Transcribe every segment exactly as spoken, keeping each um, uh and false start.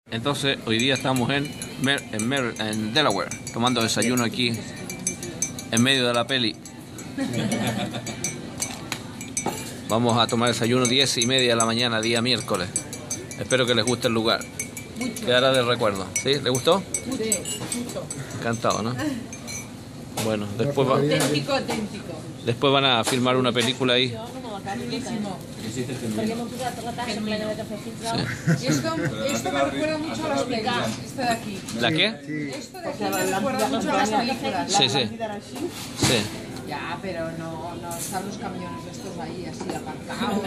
Entonces, hoy día estamos en, Mer en, Mer en Delaware, tomando desayuno aquí, en medio de la peli. Vamos a tomar desayuno diez y media de la mañana, día miércoles. Espero que les guste el lugar. Mucho. Quedará de recuerdo. ¿Sí? ¿Les gustó? Mucho, mucho. Encantado, ¿no? Bueno, después, va, Auténtico, auténtico. después van a filmar una película ahí. Buenísimo. Sí. Esto, esto me recuerda mucho a las películas. Esto de aquí. ¿La qué? Esto de aquí me recuerda mucho a las películas. Sí, sí. Sí. Ya, pero no, no están los camiones estos ahí así aparcados.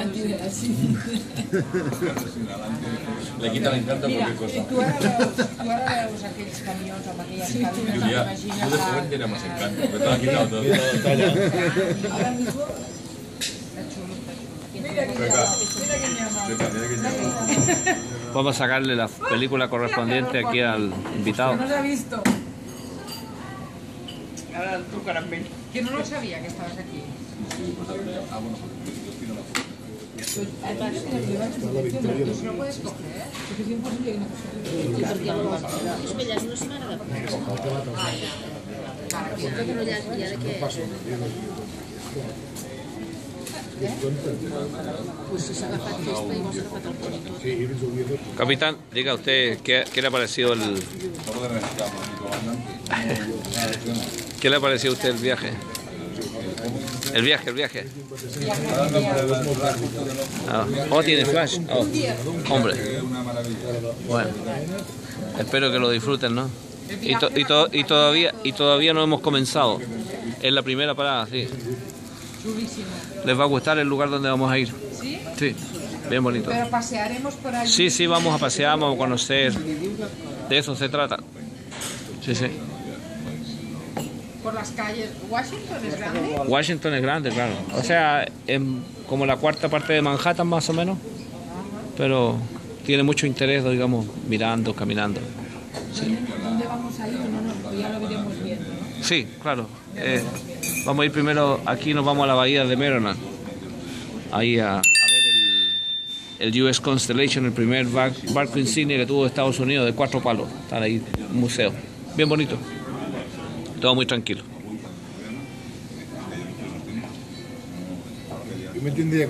Le quita l'encanto a Mira, qualquer cosa. tu ara veus, tu ara veus aquells camions amb aquelles cabines, Julià, t'imagines... tú de joven tenías más encanto, pero te lo has quitado todo. Ahora mismo... Está chulo, está chulo. Mira que Venga. mira que llama. Mira, mira que llama. Vamos a sacarle la película correspondiente aquí al invitado. No se ha visto. Ahora tu caramelo. Que no lo sabía que estabas aquí. Ah, bueno, pues yo tiro la foto. ¿Eso lo puedes coger? Porque es imposible que no És que ja és una setmana de Para que que no hi ha dia de què... Pues si s'ha agafat festa i mos ha agafat el conitor. Capitán, diga usted, ¿qué, qué le ha parecido el... Solo de necesitamos, mi comandante. ¿Qué le ha parecido a usted el viaje? El viaje, el viaje. Ah, oh, tiene flash. Oh, hombre. Es una maravilla. Bueno, espero que lo disfruten, ¿no? Y, to y, to y todavía y todavía no hemos comenzado. Es la primera parada, sí. chulísimo. ¿Les va a gustar el lugar donde vamos a ir? ¿Sí? Sí, bien bonito. Pero pasearemos por allí. Sí, sí, vamos a pasear, vamos a conocer. De eso se trata. Sí, sí. Por las calles. ¿Washington es grande? Washington es grande, claro. O sea, es como la cuarta parte de Manhattan más o menos. Pero tiene mucho interés, digamos, mirando, caminando. Sí, ¿Dónde vamos a ir? No, no, ya lo iremos viendo, ¿no? sí, claro. Eh, vamos a ir primero, aquí nos vamos a la bahía de Maryland. Ahí a, a ver el, el U S Constellation, el primer bar, barco insignia que tuvo Estados Unidos de cuatro palos. Están ahí, un museo. Bien bonito. Todo muy tranquilo. Yo me entendía